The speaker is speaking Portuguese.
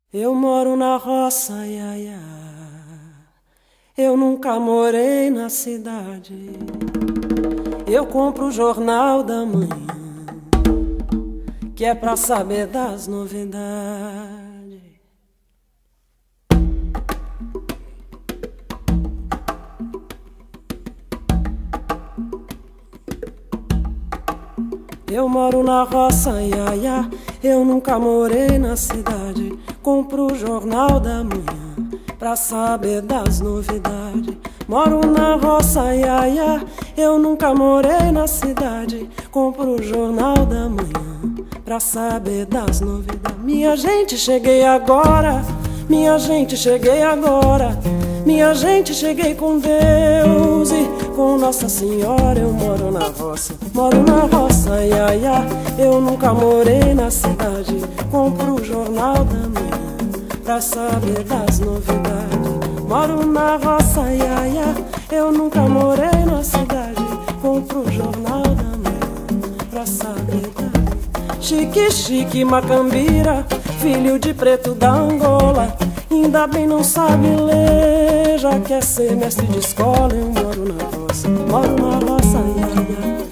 Eu moro na roça, ia, ia. Eu nunca morei na cidade. Eu compro o jornal da manhã, que é pra saber das novidades. Eu moro na roça, ia, ia. Eu nunca morei na cidade. Compro o jornal da manhã pra saber das novidades. Moro na roça, ia, ia. Eu nunca morei na cidade. Compro o jornal da manhã pra saber das novidades. Minha gente, cheguei agora. Minha gente, cheguei agora. Minha gente, cheguei com Deus e com Nossa Senhora. Eu moro na roça, ia, ia. Eu nunca morei na cidade. Compro o jornal da manhã pra saber das novidades. Moro na roça, ia, ia. Eu nunca morei na cidade. Compro o jornal da manhã pra saber das... Chique, chique, macambira, filho de preto da Angola. Ainda bem não sabe ler, já quer ser mestre de escola. Eu moro na roça, ia, ia.